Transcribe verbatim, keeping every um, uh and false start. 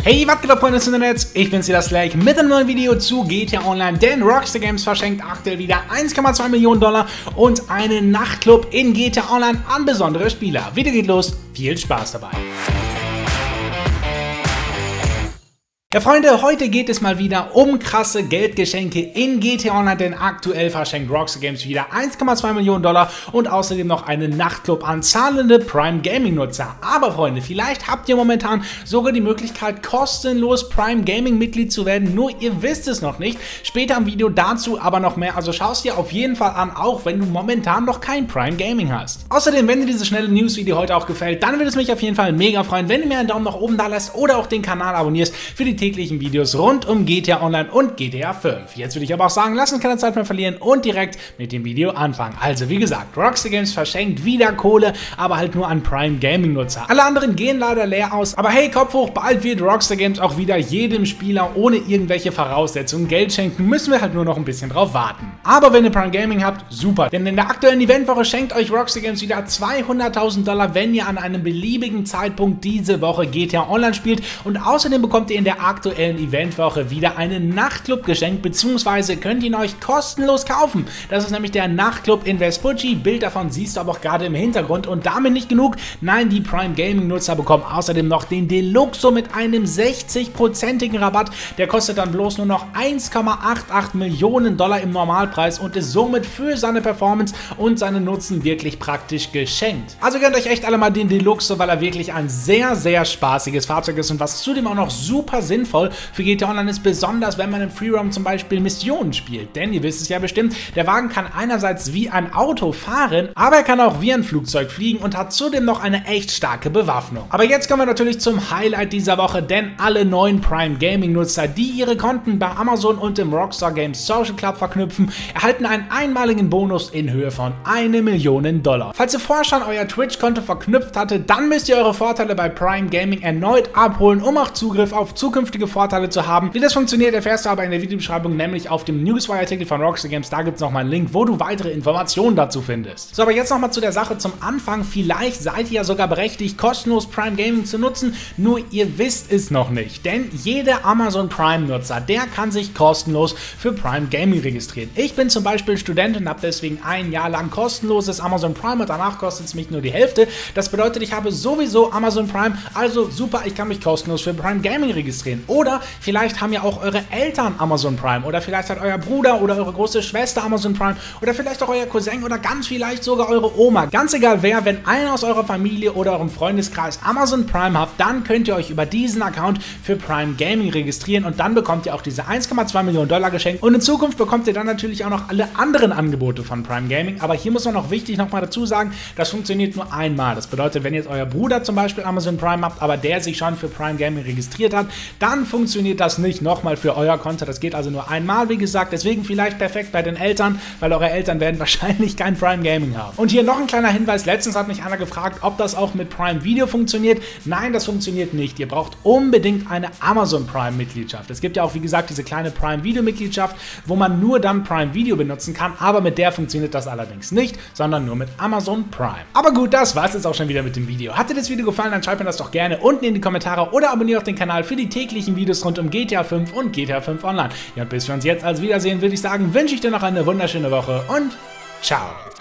Hey, was geht ab, Freunde des Internets? Ich bin's, das Slack mit einem neuen Video zu G T A Online, denn Rockstar Games verschenkt aktuell wieder eins Komma zwei Millionen Dollar und einen Nachtclub in G T A Online an besondere Spieler. Video geht los, viel Spaß dabei! Ja, Freunde, heute geht es mal wieder um krasse Geldgeschenke in G T A Online, denn aktuell verschenkt Rockstar Games wieder eins Komma zwei Millionen Dollar und außerdem noch einen Nachtclub an zahlende Prime Gaming Nutzer. Aber Freunde, vielleicht habt ihr momentan sogar die Möglichkeit, kostenlos Prime Gaming Mitglied zu werden, nur ihr wisst es noch nicht. Später im Video dazu aber noch mehr, also schau es dir auf jeden Fall an, auch wenn du momentan noch kein Prime Gaming hast. Außerdem, wenn dir dieses schnelle News-Video heute auch gefällt, dann würde es mich auf jeden Fall mega freuen, wenn du mir einen Daumen nach oben da lässt oder auch den Kanal abonnierst für die täglichen Videos rund um G T A Online und G T A fünf. Jetzt würde ich aber auch sagen, lass uns keine Zeit mehr verlieren und direkt mit dem Video anfangen. Also wie gesagt, Rockstar Games verschenkt wieder Kohle, aber halt nur an Prime Gaming Nutzer. Alle anderen gehen leider leer aus, aber hey, Kopf hoch, bald wird Rockstar Games auch wieder jedem Spieler ohne irgendwelche Voraussetzungen Geld schenken, müssen wir halt nur noch ein bisschen drauf warten. Aber wenn ihr Prime Gaming habt, super, denn in der aktuellen Eventwoche schenkt euch Rockstar Games wieder zweihunderttausend Dollar, wenn ihr an einem beliebigen Zeitpunkt diese Woche G T A Online spielt, und außerdem bekommt ihr in der aktuellen Eventwoche wieder einen Nachtclub geschenkt, beziehungsweise könnt ihr ihn euch kostenlos kaufen. Das ist nämlich der Nachtclub in Vespucci. Bild davon siehst du aber auch gerade im Hintergrund, und damit nicht genug. Nein, die Prime Gaming Nutzer bekommen außerdem noch den Deluxo mit einem sechzig-prozentigen Rabatt. Der kostet dann bloß nur noch eins Komma achtundachtzig Millionen Dollar im Normalpreis und ist somit für seine Performance und seinen Nutzen wirklich praktisch geschenkt. Also gönnt euch echt alle mal den Deluxo, weil er wirklich ein sehr, sehr spaßiges Fahrzeug ist und was zudem auch noch super sinnvoll für G T A Online ist, besonders wenn man im Freeroam zum Beispiel Missionen spielt. Denn ihr wisst es ja bestimmt, der Wagen kann einerseits wie ein Auto fahren, aber er kann auch wie ein Flugzeug fliegen und hat zudem noch eine echt starke Bewaffnung. Aber jetzt kommen wir natürlich zum Highlight dieser Woche, denn alle neuen Prime Gaming Nutzer, die ihre Konten bei Amazon und im Rockstar Games Social Club verknüpfen, erhalten einen einmaligen Bonus in Höhe von eine Million Dollar. Falls ihr vorher schon euer Twitch-Konto verknüpft hattet, dann müsst ihr eure Vorteile bei Prime Gaming erneut abholen, um auch Zugriff auf zukünftige Vorteile zu haben. Wie das funktioniert, erfährst du aber in der Videobeschreibung, nämlich auf dem Newswire-Artikel von Rockstar Games. Da gibt es nochmal einen Link, wo du weitere Informationen dazu findest. So, aber jetzt nochmal zu der Sache zum Anfang. Vielleicht seid ihr ja sogar berechtigt, kostenlos Prime Gaming zu nutzen, nur ihr wisst es noch nicht. Denn jeder Amazon Prime-Nutzer, der kann sich kostenlos für Prime Gaming registrieren. Ich bin zum Beispiel Student und habe deswegen ein Jahr lang kostenloses Amazon Prime und danach kostet es mich nur die Hälfte. Das bedeutet, ich habe sowieso Amazon Prime, also super, ich kann mich kostenlos für Prime Gaming registrieren. Oder vielleicht haben ja auch eure Eltern Amazon Prime oder vielleicht hat euer Bruder oder eure große Schwester Amazon Prime oder vielleicht auch euer Cousin oder ganz vielleicht sogar eure Oma. Ganz egal wer, wenn einer aus eurer Familie oder eurem Freundeskreis Amazon Prime habt, dann könnt ihr euch über diesen Account für Prime Gaming registrieren und dann bekommt ihr auch diese eins Komma zwei Millionen Dollar geschenkt, und in Zukunft bekommt ihr dann natürlich auch noch alle anderen Angebote von Prime Gaming. Aber hier muss man noch wichtig nochmal dazu sagen, das funktioniert nur einmal. Das bedeutet, wenn jetzt euer Bruder zum Beispiel Amazon Prime habt, aber der sich schon für Prime Gaming registriert hat, dann funktioniert das nicht nochmal für euer Konto. Das geht also nur einmal, wie gesagt. Deswegen vielleicht perfekt bei den Eltern, weil eure Eltern werden wahrscheinlich kein Prime Gaming haben. Und hier noch ein kleiner Hinweis. Letztens hat mich einer gefragt, ob das auch mit Prime Video funktioniert. Nein, das funktioniert nicht. Ihr braucht unbedingt eine Amazon Prime Mitgliedschaft. Es gibt ja auch, wie gesagt, diese kleine Prime Video Mitgliedschaft, wo man nur dann Prime Video benutzen kann, aber mit der funktioniert das allerdings nicht, sondern nur mit Amazon Prime. Aber gut, das war es jetzt auch schon wieder mit dem Video. Hat dir das Video gefallen, dann schreibt mir das doch gerne unten in die Kommentare oder abonniert auch den Kanal für die täglichen Videos rund um G T A fünf und G T A fünf Online. Ja, und bis wir uns jetzt als Wiedersehen, würde ich sagen, wünsche ich dir noch eine wunderschöne Woche und ciao!